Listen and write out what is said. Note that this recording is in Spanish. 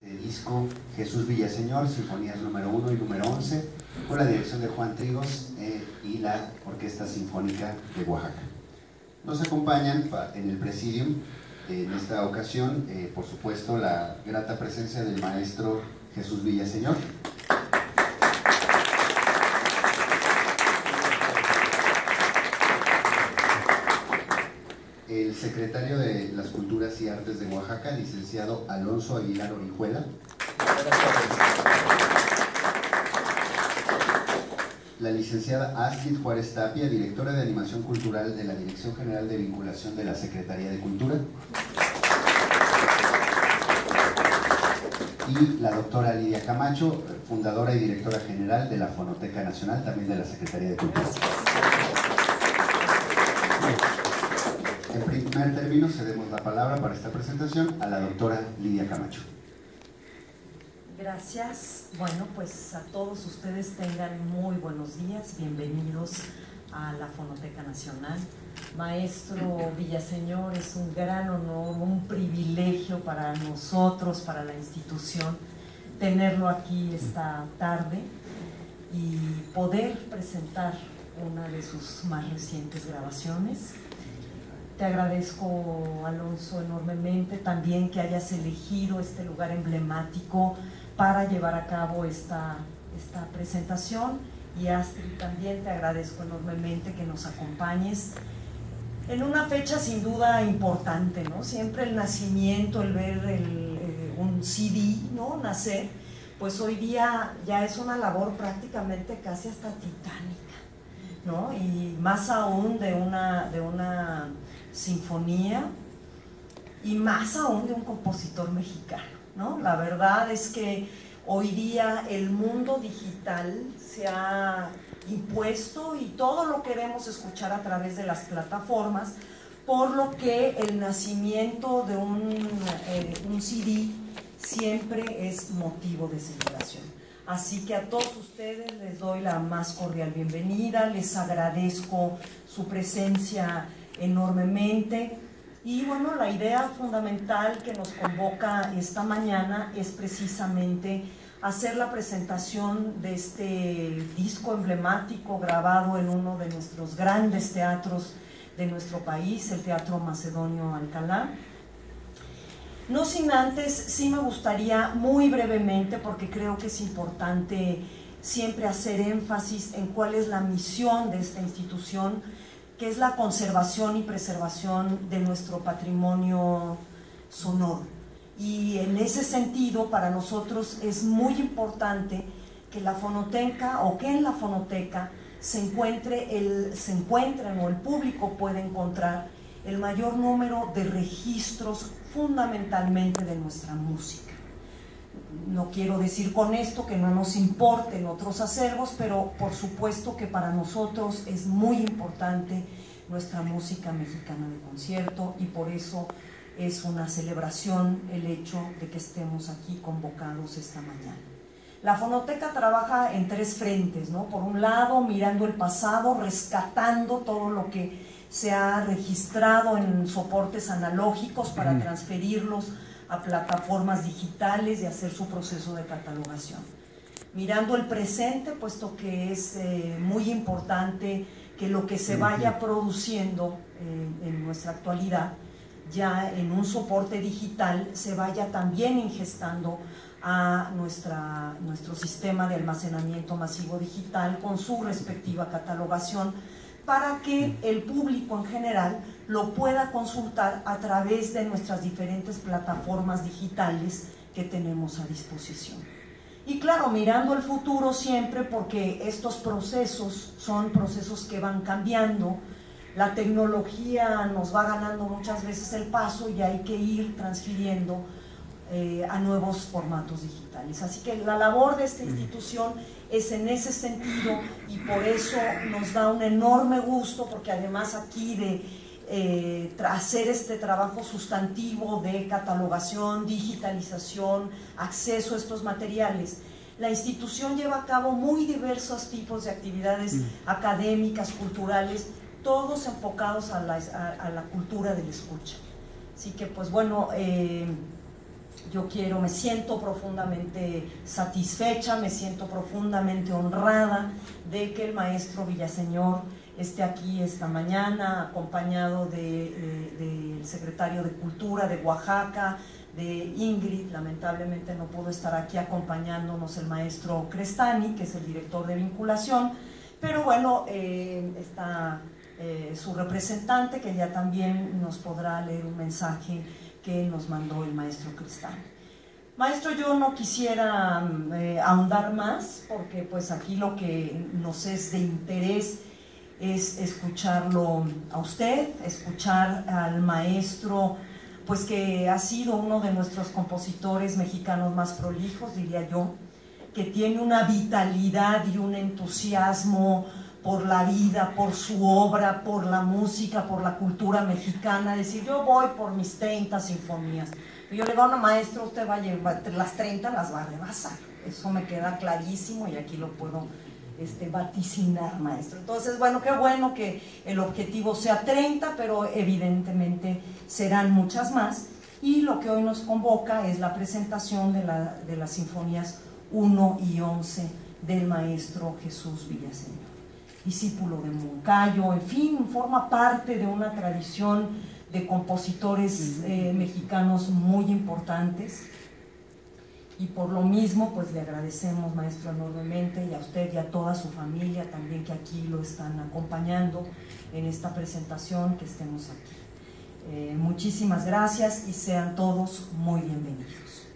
de disco Jesús Villaseñor, Sinfonías número 1 y número 11, con la dirección de Juan Trigos y la Orquesta Sinfónica de Oaxaca. Nos acompañan en el Presidium en esta ocasión, por supuesto, la grata presencia del maestro Jesús Villaseñor. El secretario de las Culturas y Artes de Oaxaca, licenciado Alonso Aguilar Orihuela. La licenciada Astrid Juárez Tapia, directora de Animación Cultural de la Dirección General de Vinculación de la Secretaría de Cultura. Y la doctora Lidia Camacho, fundadora y directora general de la Fonoteca Nacional, también de la Secretaría de Cultura. En primer término, cedemos la palabra para esta presentación a la doctora Lidia Camacho. Gracias. Bueno, pues a todos ustedes tengan muy buenos días. Bienvenidos a la Fonoteca Nacional. Maestro Villaseñor, es un gran honor, un privilegio para nosotros, para la institución, tenerlo aquí esta tarde y poder presentar una de sus más recientes grabaciones. Te agradezco, Alonso, enormemente también que hayas elegido este lugar emblemático para llevar a cabo esta presentación, y Astrid, también te agradezco enormemente que nos acompañes en una fecha sin duda importante, ¿no? Siempre el nacimiento, el ver un CD, ¿no?, nacer, pues hoy día ya es una labor prácticamente casi hasta titánica, ¿no? Y más aún de una sinfonía, y más aún de un compositor mexicano, ¿no? La verdad es que hoy día el mundo digital se ha impuesto y todo lo queremos escuchar a través de las plataformas, por lo que el nacimiento de un CD siempre es motivo de celebración. Así que a todos ustedes les doy la más cordial bienvenida, les agradezco su presencia enormemente. Y bueno, la idea fundamental que nos convoca esta mañana es precisamente hacer la presentación de este disco emblemático grabado en uno de nuestros grandes teatros de nuestro país, el Teatro Macedonio Alcalá. No sin antes, sí me gustaría muy brevemente, porque creo que es importante siempre hacer énfasis en cuál es la misión de esta institución, que es la conservación y preservación de nuestro patrimonio sonoro. Y en ese sentido, para nosotros es muy importante que la fonoteca, o que en la fonoteca se encuentren o el público pueda encontrar el mayor número de registros, fundamentalmente de nuestra música. No quiero decir con esto que no nos importen otros acervos, pero por supuesto que para nosotros es muy importante nuestra música mexicana de concierto, y por eso es una celebración el hecho de que estemos aquí convocados esta mañana. La fonoteca trabaja en tres frentes, ¿no? Por un lado, mirando el pasado, rescatando todo lo que se ha registrado en soportes analógicos para transferirlos a plataformas digitales y hacer su proceso de catalogación. Mirando el presente, puesto que es muy importante que lo que se vaya produciendo en nuestra actualidad, ya en un soporte digital, se vaya también ingestando a nuestro sistema de almacenamiento masivo digital con su respectiva catalogación, para que el público en general lo pueda consultar a través de nuestras diferentes plataformas digitales que tenemos a disposición. Y claro, mirando el futuro siempre, porque estos procesos son procesos que van cambiando, la tecnología nos va ganando muchas veces el paso y hay que ir transfiriendo a nuevos formatos digitales. Así que la labor de esta institución es en ese sentido, y por eso nos da un enorme gusto, porque además aquí de hacer este trabajo sustantivo de catalogación, digitalización, acceso a estos materiales, la institución lleva a cabo muy diversos tipos de actividades académicas, culturales, todos enfocados a la cultura del escucha. Así que pues bueno, me siento profundamente satisfecha, me siento profundamente honrada de que el maestro Villaseñor esté aquí esta mañana, acompañado del secretario de Cultura de Oaxaca, de Ingrid. Lamentablemente no pudo estar aquí acompañándonos el maestro Crestani, que es el director de vinculación, pero bueno, está su representante, que ya también nos podrá leer un mensaje que nos mandó el maestro Crestani. Maestro, yo no quisiera ahondar más, porque pues aquí lo que nos es de interés es escucharlo a usted, escuchar al maestro, pues que ha sido uno de nuestros compositores mexicanos más prolijos, diría yo, que tiene una vitalidad y un entusiasmo por la vida, por su obra, por la música, por la cultura mexicana. Decir, yo voy por mis 30 sinfonías. Y yo le digo, no, maestro, usted va a llevar las 30, las va a rebasar. Eso me queda clarísimo y aquí lo puedo vaticinar, maestro. Entonces, bueno que el objetivo sea 30, pero evidentemente serán muchas más. Y lo que hoy nos convoca es la presentación de las sinfonías 1 y 11 del maestro Jesús Villaseñor, discípulo de Moncayo, en fin, forma parte de una tradición de compositores mexicanos muy importantes. Y por lo mismo, pues le agradecemos, maestro, enormemente, y a usted y a toda su familia también, que aquí lo están acompañando en esta presentación, que estemos aquí. Muchísimas gracias y sean todos muy bienvenidos.